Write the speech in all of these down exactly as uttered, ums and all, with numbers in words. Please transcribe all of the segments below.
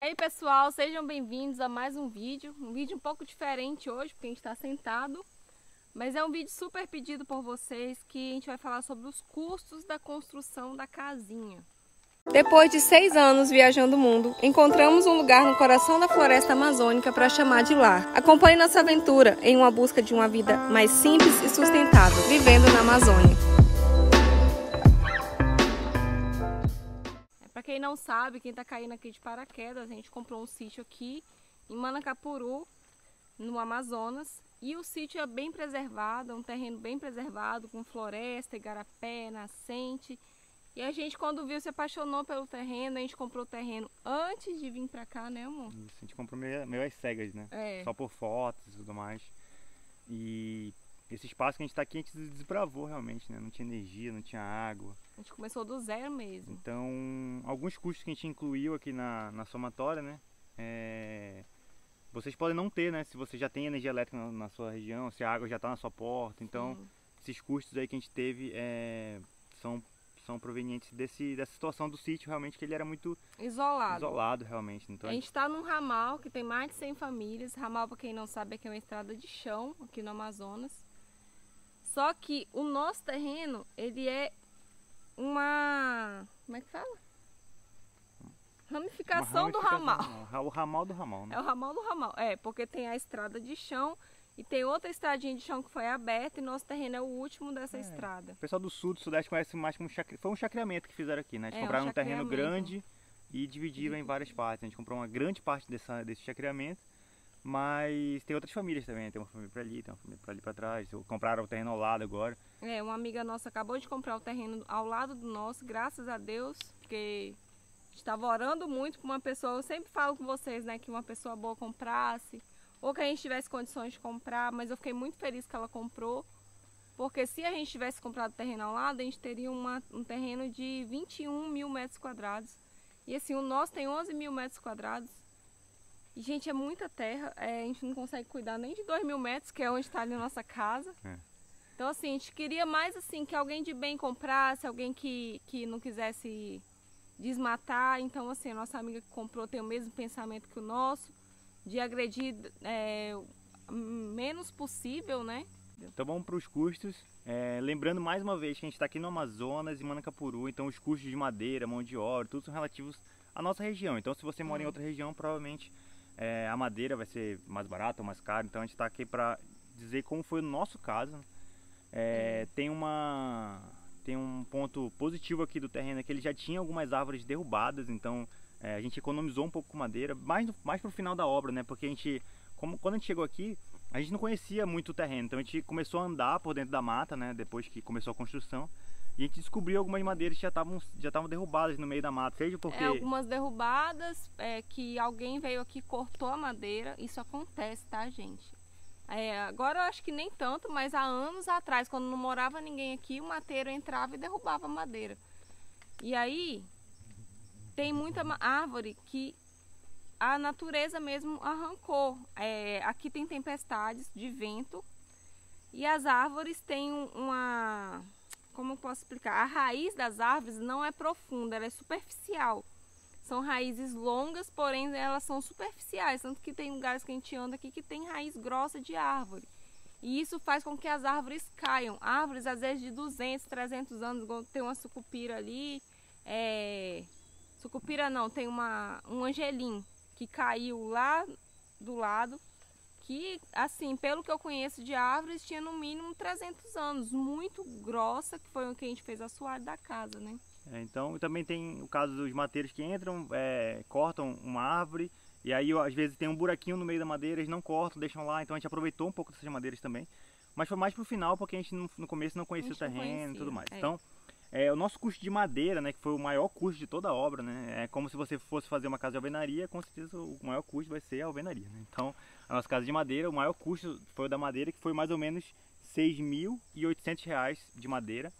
Ei pessoal, sejam bem-vindos a mais um vídeo, um vídeo um pouco diferente hoje, porque a gente está sentado, mas é um vídeo super pedido por vocês, que a gente vai falar sobre os custos da construção da casinha. Depois de seis anos viajando o mundo, encontramos um lugar no coração da floresta amazônica para chamar de lar. Acompanhe nossa aventura em uma busca de uma vida mais simples e sustentável, vivendo na Amazônia. Para quem não sabe, quem está caindo aqui de paraquedas, a gente comprou um sítio aqui em Manacapuru, no Amazonas, e o sítio é bem preservado, é um terreno bem preservado, com floresta, igarapé, nascente. E a gente, quando viu, se apaixonou pelo terreno. A gente comprou o terreno antes de vir para cá, né, amor? Isso, a gente comprou meio, meio às cegas, né? É. Só por fotos e tudo mais. E esse espaço que a gente está aqui, a gente desbravou realmente, né? Não tinha energia, não tinha água. A gente começou do zero mesmo. Então, alguns custos que a gente incluiu aqui na, na somatória, né? É, vocês podem não ter, né? Se você já tem energia elétrica na, na sua região, se a água já está na sua porta. Então, sim, esses custos aí que a gente teve é, são, são provenientes desse, dessa situação do sítio, realmente, que ele era muito isolado. Isolado, realmente. Então, a gente está num ramal que tem mais de cem famílias. Ramal, para quem não sabe, é que é uma estrada de chão aqui no Amazonas. Só que o nosso terreno, ele é uma... como é que fala? Ramificação, ramificação do ramal. Não, o ramal do ramal, né? É o ramal do ramal. É, porque tem a estrada de chão e tem outra estradinha de chão que foi aberta e nosso terreno é o último dessa é. estrada. O pessoal do sul, do sudeste conhece mais como chacre... foi um chacreamento que fizeram aqui, né? Eles é, compraram um um terreno grande e dividiram em várias partes. A gente comprou uma grande parte dessa, desse chacreamento. Mas tem outras famílias também, tem uma família para ali, tem uma família para ali para trás. Compraram o terreno ao lado agora. É, uma amiga nossa acabou de comprar o terreno ao lado do nosso, graças a Deus, porque estava orando muito para uma pessoa. Eu sempre falo com vocês, né, que uma pessoa boa comprasse, ou que a gente tivesse condições de comprar, mas eu fiquei muito feliz que ela comprou, porque se a gente tivesse comprado o terreno ao lado, a gente teria uma, um terreno de vinte e um mil metros quadrados. E assim, o nosso tem onze mil metros quadrados. E, gente, é muita terra, é, a gente não consegue cuidar nem de dois mil metros, que é onde está ali a nossa casa. É. Então, assim, a gente queria mais, assim, que alguém de bem comprasse, alguém que, que não quisesse desmatar. Então, assim, a nossa amiga que comprou tem o mesmo pensamento que o nosso, de agredir é, menos possível, né? Então, vamos para os custos. É, lembrando, mais uma vez, que a gente está aqui no Amazonas, em Manacapuru, então os custos de madeira, mão de obra, tudo são relativos à nossa região. Então, se você mora hum. em outra região, provavelmente... É, a madeira vai ser mais barata ou mais cara, então a gente está aqui para dizer como foi o nosso caso. É, uhum. tem, uma, tem um ponto positivo aqui do terreno, é que ele já tinha algumas árvores derrubadas, então é, a gente economizou um pouco com madeira, mais, mais para o final da obra, né? Porque a gente, como, quando a gente chegou aqui, a gente não conhecia muito o terreno, então a gente começou a andar por dentro da mata, né? Depois que começou a construção. E a gente descobriu algumas madeiras que já estavam já estavam derrubadas no meio da mata, seja porque... É, algumas derrubadas, é, que alguém veio aqui e cortou a madeira. Isso acontece, tá, gente? É, agora eu acho que nem tanto, mas há anos atrás, quando não morava ninguém aqui, o mateiro entrava e derrubava a madeira. E aí, tem muita árvore que a natureza mesmo arrancou. É, aqui tem tempestades de vento e as árvores têm uma... como eu posso explicar? A raiz das árvores não é profunda, ela é superficial. São raízes longas, porém elas são superficiais, tanto que tem lugares que a gente anda aqui que tem raiz grossa de árvore. E isso faz com que as árvores caiam. Árvores às vezes de duzentos, trezentos anos, igual tem uma sucupira ali. É... Sucupira não, tem uma, um angelim que caiu lá do lado. Que, assim, pelo que eu conheço de árvores, tinha no mínimo trezentos anos, muito grossa, que foi o que a gente fez a soalho da casa, né? É, então, também tem o caso dos mateiros que entram, é, cortam uma árvore, e aí às vezes tem um buraquinho no meio da madeira, eles não cortam, deixam lá, então a gente aproveitou um pouco dessas madeiras também. Mas foi mais pro final, porque a gente no, no começo não conhecia o terreno e tudo mais. É. Então, é, o nosso custo de madeira, né, que foi o maior custo de toda a obra, né, é como se você fosse fazer uma casa de alvenaria, com certeza o maior custo vai ser a alvenaria, né? Então, a nossa casa de madeira, o maior custo foi o da madeira, que foi mais ou menos seis mil e oitocentos reais de madeira.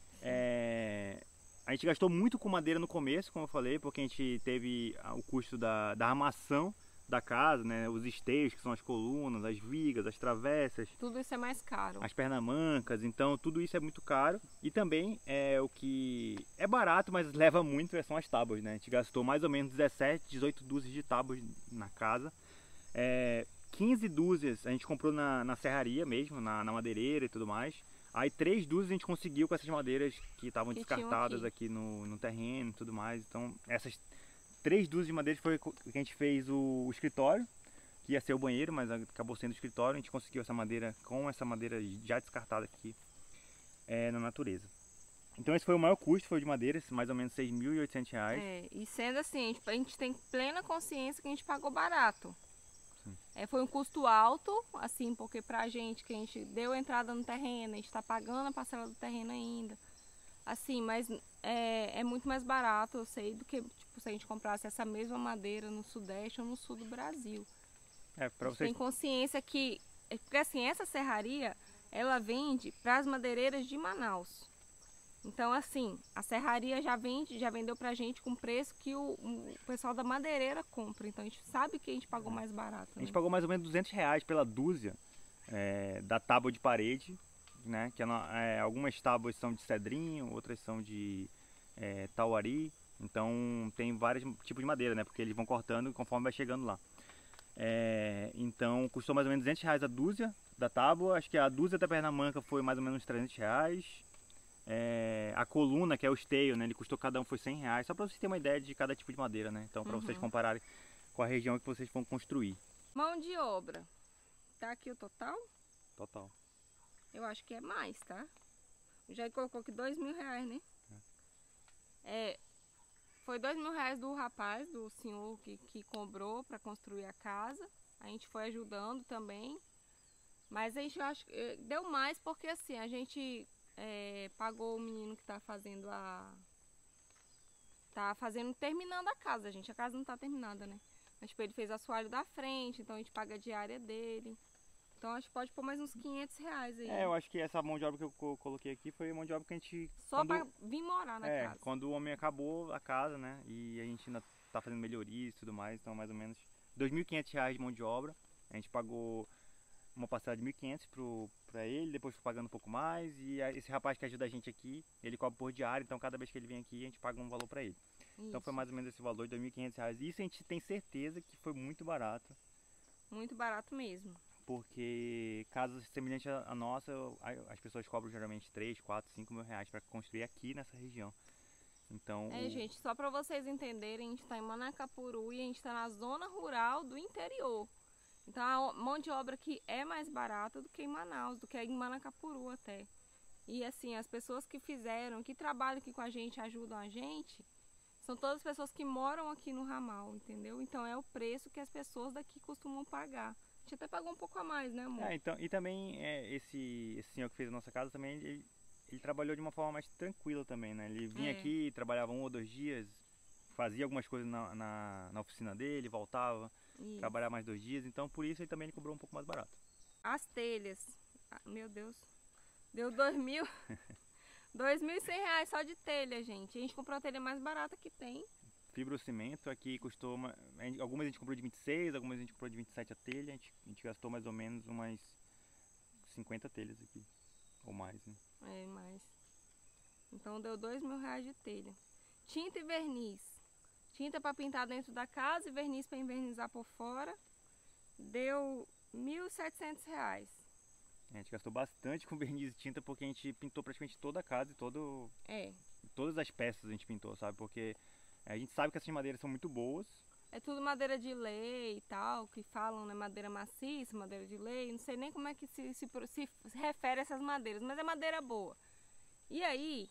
É, a gente gastou muito com madeira no começo, como eu falei, porque a gente teve o custo da, da armação da casa, né? Os esteios, que são as colunas, as vigas, as travessas. Tudo isso é mais caro. As pernamancas, então tudo isso é muito caro. E também é o que é barato, mas leva muito, são as tábuas, né? A gente gastou mais ou menos dezessete, dezoito dúzias de tábuas na casa. É, quinze dúzias a gente comprou na, na serraria mesmo, na, na madeireira e tudo mais. Aí três dúzias a gente conseguiu com essas madeiras que estavam descartadas aqui, aqui no, no terreno e tudo mais. Então essas três dúzias de madeiras foi que a gente fez o, o escritório, que ia ser o banheiro, mas acabou sendo o escritório. A gente conseguiu essa madeira com essa madeira já descartada aqui é, na natureza. Então esse foi o maior custo, foi de madeira, mais ou menos seis mil e oitocentos reais. É, e sendo assim, a gente, a gente tem plena consciência que a gente pagou barato. É, foi um custo alto, assim, porque pra gente que a gente deu entrada no terreno, a gente tá pagando a parcela do terreno ainda. Assim, mas é, é muito mais barato, eu sei, do que tipo, se a gente comprasse essa mesma madeira no Sudeste ou no Sul do Brasil. É, pra a gente vocês... tem consciência que, porque assim, essa serraria, ela vende para as madeireiras de Manaus. Então, assim, a serraria já vende, já vendeu pra gente com preço que o, o pessoal da madeireira compra. Então a gente sabe que a gente pagou mais barato. A gente né? pagou mais ou menos duzentos reais pela dúzia é, da tábua de parede, né? Que é, é, algumas tábuas são de cedrinho, outras são de é, tauari. Então tem vários tipos de madeira, né? Porque eles vão cortando conforme vai chegando lá. É, então custou mais ou menos duzentos reais a dúzia da tábua. Acho que a dúzia da pernamanca foi mais ou menos trezentos reais. É, a coluna, que é o esteio, né, ele custou, cada um foi cem reais, só para vocês terem uma ideia de cada tipo de madeira, né? Então para Uhum. vocês compararem com a região que vocês vão construir. Mão de obra, tá aqui o total? Total. Eu acho que é mais, tá? Já colocou aqui dois mil reais, né? É. É, foi dois mil reais do rapaz, do senhor que, que cobrou para construir a casa. A gente foi ajudando também, mas a gente acho que deu mais porque assim, a gente É, pagou o menino que tá fazendo a... Tá fazendo, terminando a casa, gente. A casa não tá terminada, né? Mas tipo, ele fez assoalho da frente, então a gente paga a diária dele. Então acho que pode pôr mais uns quinhentos reais aí. É, eu acho que essa mão de obra que eu coloquei aqui foi a mão de obra que a gente... Só quando... pra vir morar na é, casa. quando o homem acabou a casa, né? E a gente ainda tá fazendo melhorias e tudo mais, então mais ou menos dois mil e quinhentos reais de mão de obra. A gente pagou uma parcela de mil e quinhentos para ele, depois foi pagando um pouco mais, e esse rapaz que ajuda a gente aqui, ele cobra por diário, então cada vez que ele vem aqui a gente paga um valor para ele. Isso. Então foi mais ou menos esse valor de dois mil e quinhentos reais. Isso a gente tem certeza que foi muito barato. Muito barato mesmo. Porque casas semelhantes à nossa, as pessoas cobram geralmente três, quatro, cinco mil reais para construir aqui nessa região. Então, é, o... gente, só para vocês entenderem, a gente está em Manacapuru e a gente está na zona rural do interior. Então a mão de obra aqui é mais barata do que em Manaus, do que em Manacapuru até. E assim, as pessoas que fizeram, que trabalham aqui com a gente, ajudam a gente, são todas as pessoas que moram aqui no ramal, entendeu? Então é o preço que as pessoas daqui costumam pagar. A gente até pagou um pouco a mais, né, amor? É, então, e também é, esse, esse senhor que fez a nossa casa também, ele, ele trabalhou de uma forma mais tranquila também, né? Ele vinha é. aqui, trabalhava um ou dois dias, fazia algumas coisas na, na, na oficina dele, voltava. Isso. Trabalhar mais dois dias, então por isso ele também ele cobrou um pouco mais barato. As telhas, ah, meu Deus, deu dois mil, dois mil e cem reais só de telha, gente. A gente comprou a telha mais barata que tem. Fibrocimento aqui custou, uma, algumas a gente comprou de vinte e seis, algumas a gente comprou de vinte e sete a telha, a gente, a gente gastou mais ou menos umas cinquenta telhas aqui, ou mais, né? É, mais. Então deu dois mil reais de telha. Tinta e verniz. Tinta para pintar dentro da casa e verniz para envernizar por fora. Deu mil e setecentos reais. A gente gastou bastante com verniz e tinta porque a gente pintou praticamente toda a casa e todo, é. todas as peças a gente pintou, sabe? Porque a gente sabe que essas madeiras são muito boas. É tudo madeira de lei e tal, que falam, né? Madeira maciça, madeira de lei. Não sei nem como é que se, se, se refere a essas madeiras, mas é madeira boa. E aí...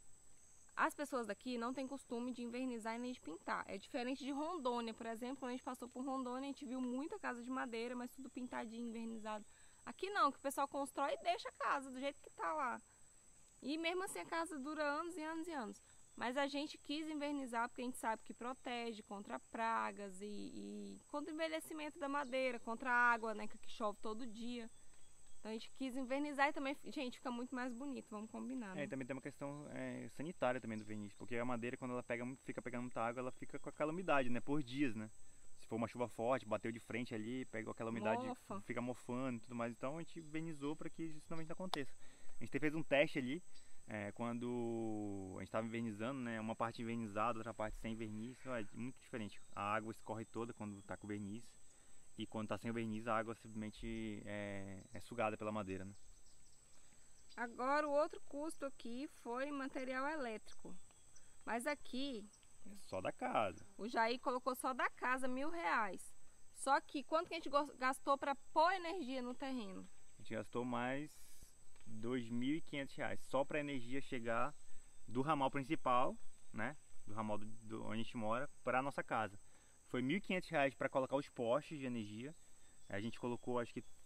as pessoas daqui não têm costume de invernizar e nem de pintar. É diferente de Rondônia, por exemplo. Quando a gente passou por Rondônia, a gente viu muita casa de madeira, mas tudo pintadinho, invernizado. Aqui não, que o pessoal constrói e deixa a casa do jeito que tá lá. E mesmo assim a casa dura anos e anos e anos. Mas a gente quis invernizar porque a gente sabe que protege contra pragas e, e contra o envelhecimento da madeira, contra a água, né, que chove todo dia. Então a gente quis invernizar e também, gente, fica muito mais bonito, vamos combinar, né? É, e também tem uma questão é, sanitária também do verniz, porque a madeira, quando ela pega, fica pegando muita água, ela fica com aquela umidade, né, por dias, né? se for uma chuva forte, bateu de frente ali, pegou aquela umidade, Mofa. fica mofando e tudo mais. Então a gente invernizou para que isso também não aconteça. A gente fez um teste ali, é, quando a gente estava invernizando, né? Uma parte invernizada, outra parte sem verniz, é muito diferente. A água escorre toda quando está com verniz, e quando está sem o verniz a água simplesmente é, é sugada pela madeira, né? Agora o outro custo aqui foi material elétrico. Mas aqui É só da casa. o Jair colocou só da casa mil reais. Só que quanto que a gente gastou para pôr energia no terreno? A gente gastou mais dois mil e quinhentos reais só para a energia chegar do ramal principal, né? Do ramal do, do, onde a gente mora, para a nossa casa. Foi mil e quinhentos reais para colocar os postes de energia. A gente colocou, acho que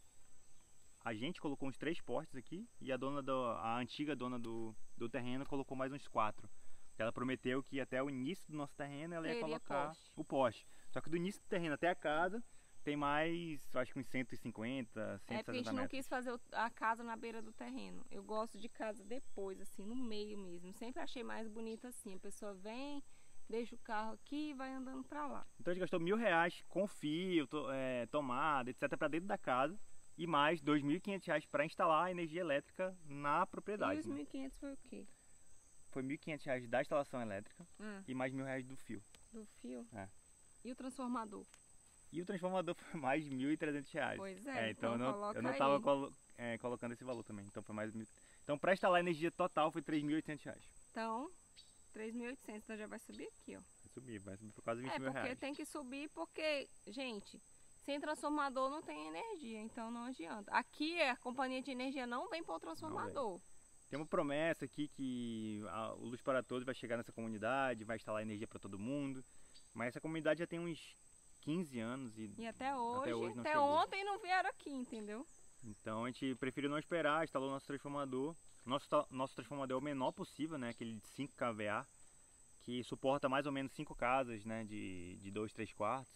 a gente colocou uns três postes aqui e a dona do, a antiga dona do, do terreno colocou mais uns quatro. Ela prometeu que até o início do nosso terreno ela ia Teria colocar poste. o poste. Só que do início do terreno até a casa tem mais, acho que uns cento e cinquenta, É cento e porque a gente sessenta não metros. quis fazer o- a casa na beira do terreno. Eu gosto de casa depois, assim, no meio mesmo. Sempre achei mais bonito assim. A pessoa vem, deixa o carro aqui e vai andando pra lá. Então a gente gastou mil reais com fio, to, é, tomada, etcétera para dentro da casa e mais dois mil e quinhentos reais para instalar a energia elétrica na E propriedade. os Né? mil e quinhentos foi o quê? Foi mil e quinhentos reais da instalação elétrica Ah, e mais mil reais do fio. do fio? É. E o transformador? E o transformador foi mais mil e trezentos reais. Pois é, então eu então não, coloca eu não aí. tava colo, é, colocando esse valor também. Então foi mais mil. Então para instalar a energia total foi três mil e oitocentos reais. Então, três mil e oitocentos, então já vai subir aqui, ó. Vai subir, vai subir por quase vinte É, mil porque reais. tem que subir porque, gente, sem transformador não tem energia, então não adianta. Aqui a companhia de energia não vem pôr o transformador. Tem uma promessa aqui que a, o Luz para Todos vai chegar nessa comunidade, vai instalar energia para todo mundo. Mas essa comunidade já tem uns quinze anos e, E até hoje, até, hoje não chegou. ontem não vieram aqui, entendeu? Então a gente preferiu não esperar, instalou nosso transformador. Nosso, ta- nosso transformador é o menor possível, né? Aquele de cinco kVA, que suporta mais ou menos cinco casas, né? De, de dois, três quartos.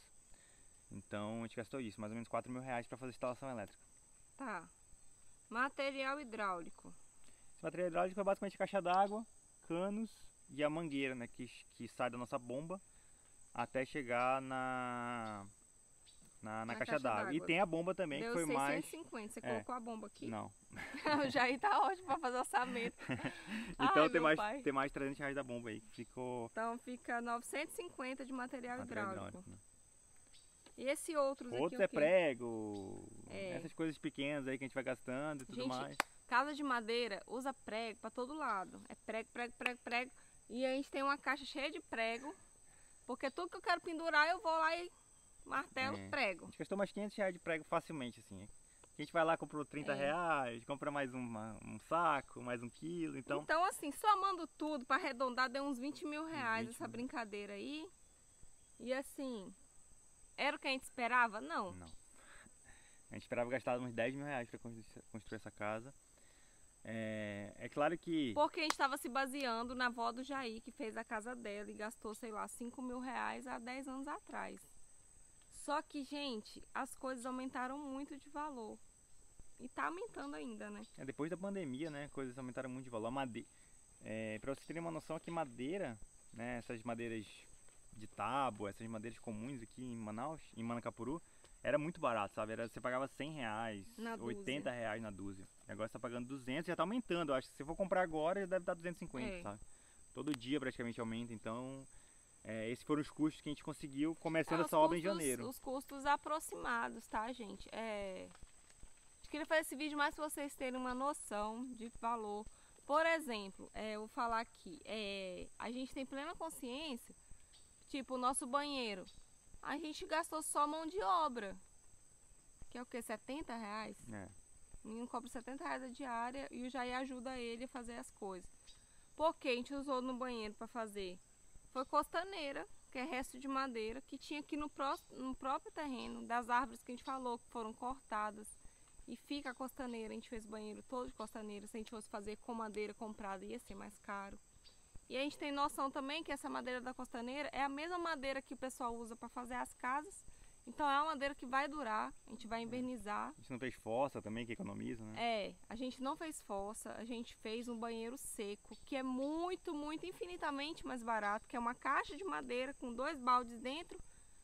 Então a gente gastou isso, mais ou menos quatro mil reais para fazer a instalação elétrica. Tá. Material hidráulico. Esse material hidráulico é basicamente caixa d'água, canos e a mangueira, né? Que, que sai da nossa bomba até chegar na, na, na Na caixa, caixa d'água. d'água. E tem a bomba também, Deu que foi mais... seiscentos e cinquenta. Você É. colocou a bomba aqui? Não. O Jair tá ótimo pra fazer orçamento. Então Ai, tem, meu mais, pai. tem mais trezentos reais da bomba aí, que ficou... Então fica novecentos e cinquenta de material material hidráulico. hidráulico, né? E esse outros Outros aqui é o quê? prego, É. essas coisas pequenas aí que a gente vai gastando e tudo Gente, mais. Casa de madeira usa prego pra todo lado. É prego, prego, prego, prego. E a gente tem uma caixa cheia de prego. Porque tudo que eu quero pendurar, eu vou lá e martelo É. A prego. gente gastou mais quinhentos reais de prego facilmente, assim. A gente vai lá, comprou trinta É. reais, compra mais uma- um saco, mais um quilo, então... Então, assim, somando tudo pra arredondar, deu uns vinte mil reais vinte essa mil. brincadeira aí. E assim, era o que a gente esperava? Não. Não. A gente esperava gastar uns dez mil reais para construir essa casa. É, é claro que... Porque a gente estava se baseando na avó do Jair, que fez a casa dela e gastou, sei lá, cinco mil reais há dez anos atrás. Só que, gente, as coisas aumentaram muito de valor. E tá aumentando ainda, né? É, depois da pandemia, né, coisas aumentaram muito de valor. A made... é, para vocês terem uma noção aqui, madeira, né, essas madeiras de tábua, essas madeiras comuns aqui em Manaus, em Manacapuru, era muito barato, sabe? Era, você pagava cem reais, Na dúzia. oitenta reais na dúzia. E agora você tá pagando duzentos, já tá aumentando. Eu acho que se for comprar agora, já deve estar duzentos e cinquenta, É. sabe? Todo dia praticamente aumenta, então... É, esses foram os custos que a gente conseguiu começando É, os essa obra em custos- janeiro. Os custos aproximados, tá, gente? É... Eu queria fazer esse vídeo mais para vocês terem uma noção de valor. Por exemplo, é, eu vou falar aqui, é, a gente tem plena consciência, tipo o nosso banheiro, a gente gastou só mão de obra, que é o que, setenta reais? É. O menino cobra setenta reais a diária e o Jair ajuda ele a fazer as coisas. Por que a gente usou no banheiro para fazer? Foi costaneira, que é resto de madeira, que tinha aqui no, pró no próprio terreno, das árvores que a gente falou, que foram cortadas. E fica a costaneira, a gente fez o banheiro todo de costaneira. Se a gente fosse fazer com madeira comprada, ia ser mais caro. E a gente tem noção também que essa madeira da costaneira é a mesma madeira que o pessoal usa para fazer as casas. Então é uma madeira que vai durar, a gente vai invernizar. A gente não fez fossa também, que economiza, né? É, a gente não fez fossa, a gente fez um banheiro seco, que é muito, muito, infinitamente mais barato, que é uma caixa de madeira com dois baldes dentro,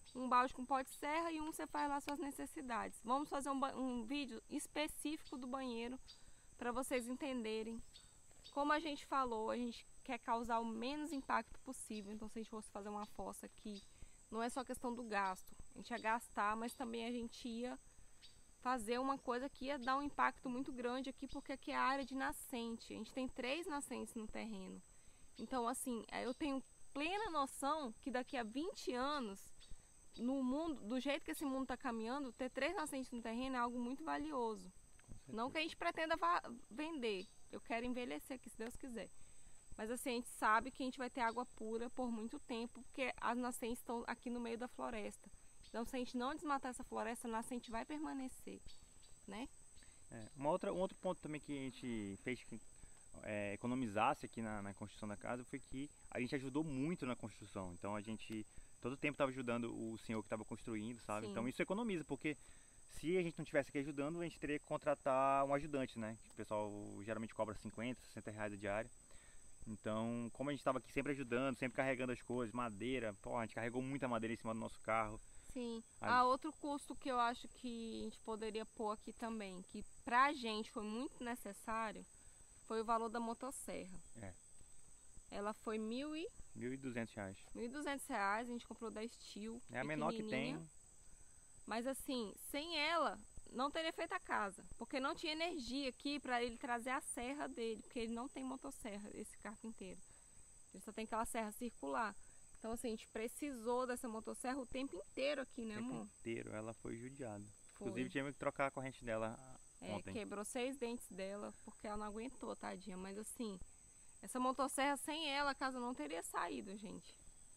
um balde com pó de serra e um você faz lá suas necessidades. Vamos fazer um, um vídeo específico do banheiro para vocês entenderem. Como a gente falou, a gente quer causar o menos impacto possível. Então, se a gente fosse fazer uma fossa aqui, não é só questão do gasto. A gente ia gastar, mas também a gente ia fazer uma coisa que ia dar um impacto muito grande aqui, porque aqui é a área de nascente. A gente tem três nascentes no terreno. Então, assim, eu tenho plena noção que daqui a vinte anos, no mundo, do jeito que esse mundo está caminhando, ter três nascentes no terreno é algo muito valioso. Não que a gente pretenda vender. Eu quero envelhecer aqui, se Deus quiser. Mas assim, a gente sabe que a gente vai ter água pura por muito tempo, porque as nascentes estão aqui no meio da floresta. Então, se a gente não desmatar essa floresta, a nascente vai permanecer, né? É, uma outra, um outro ponto também que a gente fez que é, economizasse aqui na, na construção da casa foi que a gente ajudou muito na construção. Então, a gente todo o tempo estava ajudando o senhor que estava construindo, sabe? Sim. Então, isso economiza, porque se a gente não estivesse aqui ajudando, a gente teria que contratar um ajudante, né? O pessoal geralmente cobra cinquenta, sessenta reais a diária. Então, como a gente estava aqui sempre ajudando, sempre carregando as coisas, madeira, pô, a gente carregou muita madeira em cima do nosso carro. Sim. Aí... Há outro custo que eu acho que a gente poderia pôr aqui também, que pra gente foi muito necessário, foi o valor da motosserra. É. Ela foi mil e... mil e duzentos reais. mil e duzentos reais, a gente comprou da Steel. É a menor que tem. Mas assim, sem ela, não teria feito a casa. Porque não tinha energia aqui para ele trazer a serra dele. Porque ele não tem motosserra, esse carpinteiro. Ele só tem aquela serra circular. Então assim, a gente precisou dessa motosserra o tempo inteiro aqui, né, amor? O tempo inteiro, ela foi judiada. Foi. Inclusive, tivemos que trocar a corrente dela é, ontem. Quebrou seis dentes dela, porque ela não aguentou, tadinha. Mas assim, essa motosserra, sem ela, a casa não teria saído, gente.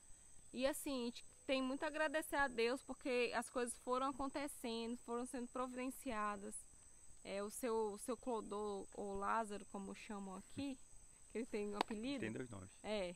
E assim, a gente tem muito a agradecer a Deus, porque as coisas foram acontecendo, foram sendo providenciadas. É, o seu, o seu Clodô, ou Lázaro, como chamam aqui, que ele tem um apelido. Tem dois nomes. É.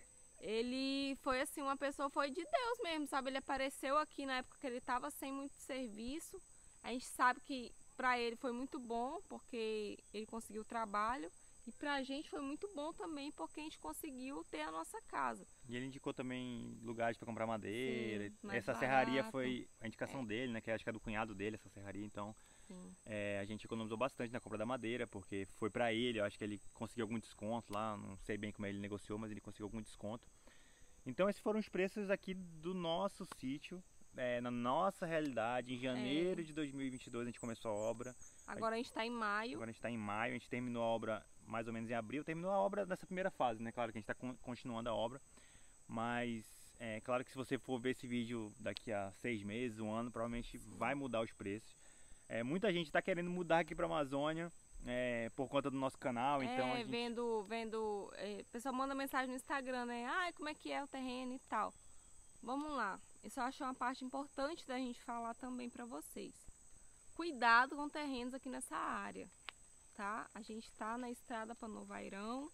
Ele foi assim, uma pessoa, foi de Deus mesmo, sabe? Ele apareceu aqui na época que ele estava sem muito serviço. A gente sabe que para ele foi muito bom, porque ele conseguiu trabalho. E pra gente foi muito bom também, porque a gente conseguiu ter a nossa casa. E ele indicou também lugares para comprar madeira. Sim, mais essa barato. serraria foi a indicação É. dele, né? Que acho que é do cunhado dele, essa serraria. Então, é, a gente economizou bastante na compra da madeira, porque foi para ele. Eu acho que ele conseguiu algum desconto lá. Não sei bem como ele negociou, mas ele conseguiu algum desconto. Então, esses foram os preços aqui do nosso sítio, é, na nossa realidade. Em janeiro É. de dois mil e vinte e dois a gente começou a obra. Agora a gente está em maio. Agora a gente está em maio, a gente terminou a obra mais ou menos em abril, terminou a obra nessa primeira fase, né? Claro que a gente está continuando a obra, mas é claro que se você for ver esse vídeo daqui a seis meses, um ano, provavelmente vai mudar os preços. É, muita gente está querendo mudar aqui para a Amazônia é, por conta do nosso canal, então É, a gente... vendo, vendo, é, o pessoal manda mensagem no Instagram, né? Ai, como é que é o terreno e tal. Vamos lá, isso eu acho uma parte importante da gente falar também para vocês. Cuidado com terrenos aqui nessa área. Tá? A gente tá na estrada para Novairão.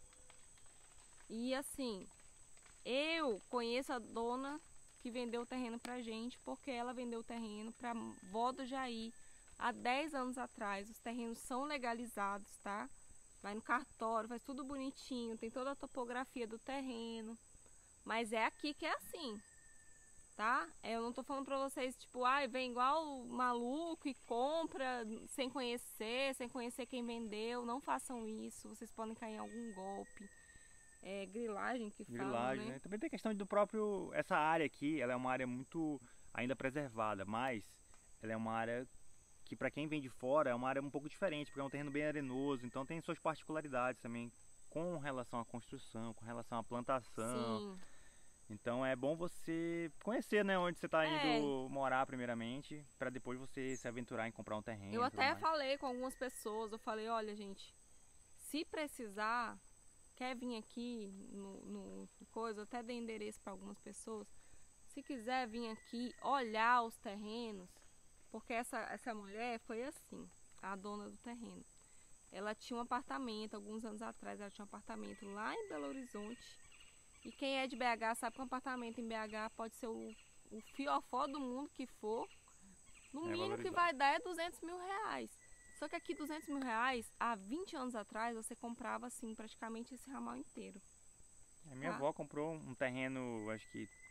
E assim, eu conheço a dona que vendeu o terreno pra gente, porque ela vendeu o terreno pra vó do Jair há dez anos atrás. Os terrenos são legalizados, tá? Vai no cartório, faz tudo bonitinho, tem toda a topografia do terreno. Mas é aqui que é assim, tá? Eu não tô falando pra vocês, tipo, ai, ah, vem igual maluco e compra sem conhecer, sem conhecer quem vendeu. Não façam isso, vocês podem cair em algum golpe. É, grilagem que fala, Grilagem, né? né? Também tem questão do próprio... Essa área aqui, ela é uma área muito ainda preservada, mas ela é uma área que para quem vem de fora é uma área um pouco diferente, porque é um terreno bem arenoso, então tem suas particularidades também com relação à construção, com relação à plantação. Sim. Então é bom você conhecer, né, onde você está indo É. morar primeiramente, para depois você se aventurar em comprar um terreno. Eu e tudo até mais. falei com algumas pessoas, eu falei, olha gente, se precisar, quer vir aqui no, no coisa, eu até dei endereço para algumas pessoas, se quiser vir aqui olhar os terrenos, porque essa, essa mulher foi assim, a dona do terreno. Ela tinha um apartamento, alguns anos atrás ela tinha um apartamento lá em Belo Horizonte. E quem é de B H sabe que um apartamento em B H pode ser o, o fiofó do mundo que for. No É mínimo que valorizado. vai dar é duzentos mil reais. Só que aqui duzentos mil reais, há vinte anos atrás, você comprava assim praticamente esse ramal inteiro. A minha Tá. avó comprou um terreno, acho que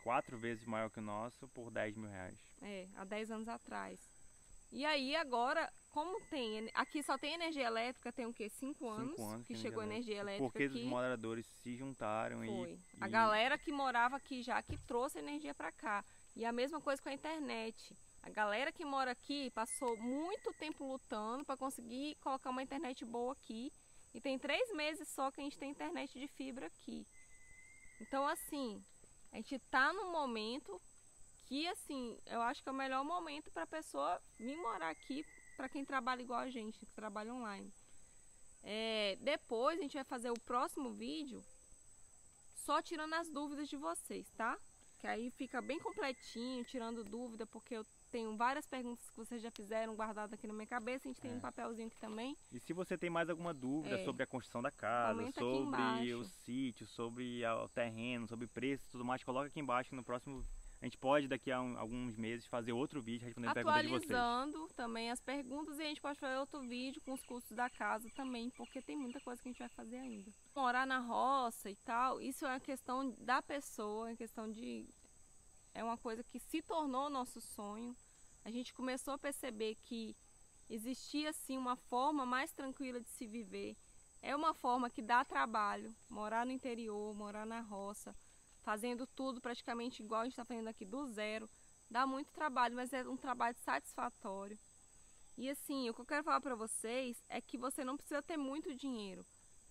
quatro vezes maior que o nosso por dez mil reais. É, há dez anos atrás. E aí agora, como tem, aqui só tem energia elétrica, tem o quê? cinco anos, Cinco anos que tem chegou energia elétrica Porque aqui. os moradores se juntaram Foi. e... A e... galera que morava aqui já que trouxe energia para cá. E a mesma coisa com a internet. A galera que mora aqui passou muito tempo lutando para conseguir colocar uma internet boa aqui. E tem três meses só que a gente tem internet de fibra aqui. Então, assim, a gente tá num momento que, assim, eu acho que é o melhor momento para a pessoa vir morar aqui, para quem trabalha igual a gente, que trabalha online. É, depois a gente vai fazer o próximo vídeo só tirando as dúvidas de vocês, tá? Que aí fica bem completinho, tirando dúvida, porque eu tenho várias perguntas que vocês já fizeram guardadas aqui na minha cabeça. A gente tem é. um papelzinho aqui também. E se você tem mais alguma dúvida é. sobre a construção da casa, Comenta sobre o sítio, sobre o terreno, sobre preço e tudo mais, coloca aqui embaixo. No próximo, a gente pode daqui a um, alguns meses fazer outro vídeo respondendo perguntas de vocês. Atualizando também as perguntas, e a gente pode fazer outro vídeo com os custos da casa também, porque tem muita coisa que a gente vai fazer ainda. Morar na roça e tal, isso é uma questão da pessoa, é questão de... É uma coisa que se tornou nosso sonho. A gente começou a perceber que existia sim uma forma mais tranquila de se viver. É uma forma que dá trabalho, morar no interior, morar na roça, fazendo tudo praticamente igual a gente está fazendo aqui do zero. Dá muito trabalho, mas é um trabalho satisfatório. E assim, o que eu quero falar para vocês é que você não precisa ter muito dinheiro.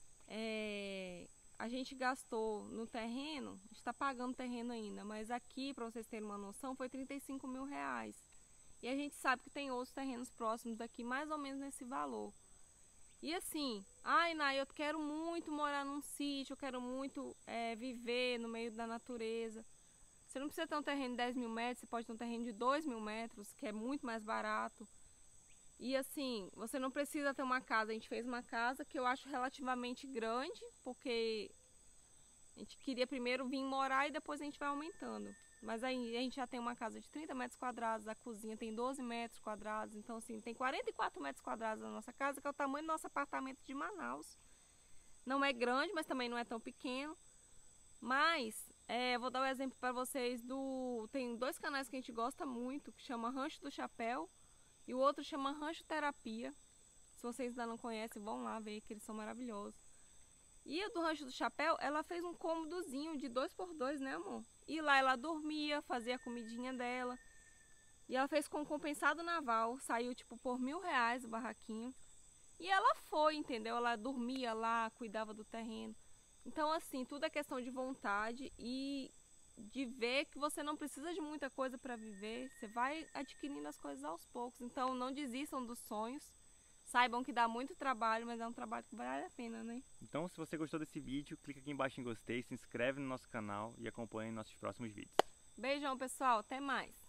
É... A gente gastou no terreno, a gente está pagando terreno ainda, mas aqui, para vocês terem uma noção, foi trinta e cinco mil reais. E a gente sabe que tem outros terrenos próximos daqui, mais ou menos nesse valor. E assim, ai, Nay, eu quero muito morar num sítio, eu quero muito é, viver no meio da natureza. Você não precisa ter um terreno de dez mil metros, você pode ter um terreno de dois mil metros, que é muito mais barato. E assim, você não precisa ter uma casa. A gente fez uma casa que eu acho relativamente grande, porque a gente queria primeiro vir morar e depois a gente vai aumentando. Mas aí a gente já tem uma casa de trinta metros quadrados, a cozinha tem doze metros quadrados, então assim, tem quarenta e quatro metros quadrados na nossa casa, que é o tamanho do nosso apartamento de Manaus. Não é grande, mas também não é tão pequeno. Mas, é, vou dar um exemplo para vocês do... Tem dois canais que a gente gosta muito, que chama Rancho do Chapéu, e o outro chama Rancho Terapia. Se vocês ainda não conhecem, vão lá ver que eles são maravilhosos. E a do Rancho do Chapéu, ela fez um cômodozinho de dois por dois, né, amor? E lá ela dormia, fazia a comidinha dela. E ela fez com compensado naval, saiu tipo por mil reais o barraquinho. E ela foi, entendeu? Ela dormia lá, cuidava do terreno. Então assim, tudo é questão de vontade e de ver que você não precisa de muita coisa para viver. Você vai adquirindo as coisas aos poucos. Então não desistam dos sonhos. Saibam que dá muito trabalho, mas é um trabalho que vale a pena, né? Então, se você gostou desse vídeo, clica aqui embaixo em gostei, se inscreve no nosso canal e acompanhe nossos próximos vídeos. Beijão, pessoal. Até mais.